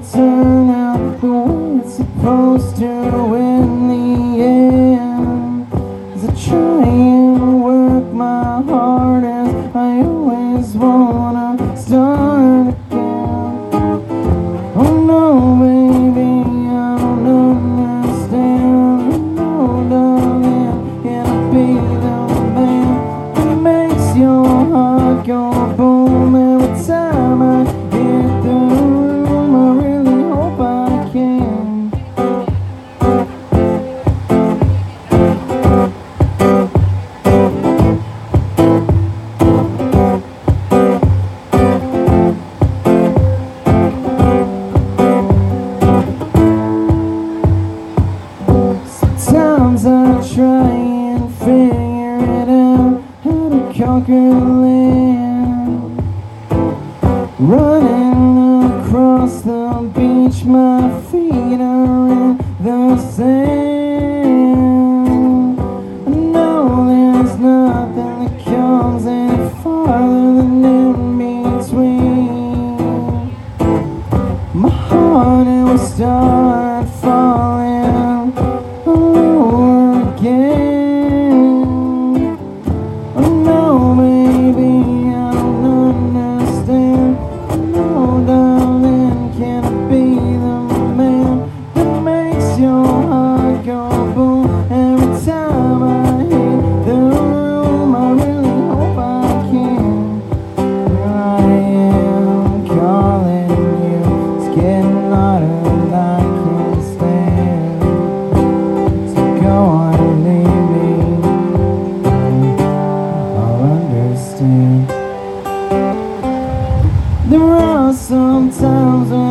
turn out the way it's supposed to in the end. As I try and work my hardest, I always wanna start again. Oh no, baby, I don't understand. No, darling, can I be the man that makes your heart go boom every time I hit the room? I really hope I can. Sometimes I try and figure it out, how to conquer the land. Running across the beach, my feet are in the sand. I know there's nothing that comes any farther than in between. My heart, it will start falling all over again. Oh no, baby, I don't understand. No, darling, can I be the man that makes your heart go boom every time I hit the room? I really hope I can. Here I am calling you, it's getting harder than I can stand. So go on and leave me, I'll understand. There are some times when